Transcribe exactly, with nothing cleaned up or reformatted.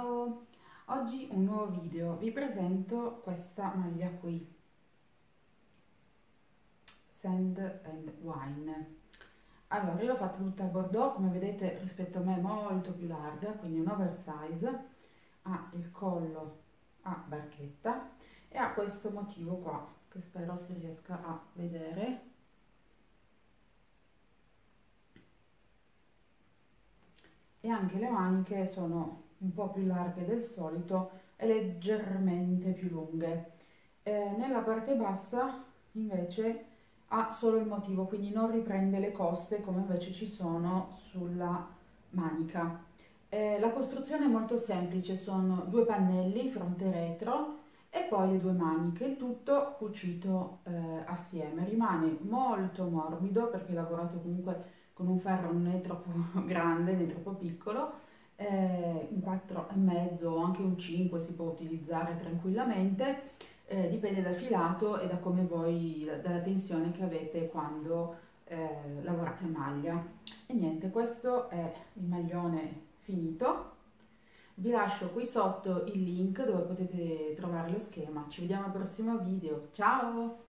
Ciao! Oggi un nuovo video, vi presento questa maglia qui, Sand and Wine. Allora, io l'ho fatta tutta a bordeaux, come vedete rispetto a me è molto più larga, quindi un oversize, ha il collo a barchetta e ha questo motivo qua, che spero si riesca a vedere. E anche le maniche sono un po' più larghe del solito e leggermente più lunghe. Eh, nella parte bassa invece ha solo il motivo, quindi non riprende le coste come invece ci sono sulla manica. Eh, la costruzione è molto semplice, sono due pannelli fronte e retro e poi le due maniche, il tutto cucito eh, assieme. Rimane molto morbido perché è lavorato comunque con un ferro non è troppo grande né troppo piccolo, eh, un quattro e mezzo o anche un cinque si può utilizzare tranquillamente, eh, dipende dal filato e da come voi, dalla tensione che avete quando eh, lavorate a maglia. E niente, questo è il maglione finito. Vi lascio qui sotto il link dove potete trovare lo schema. Ci vediamo al prossimo video. Ciao!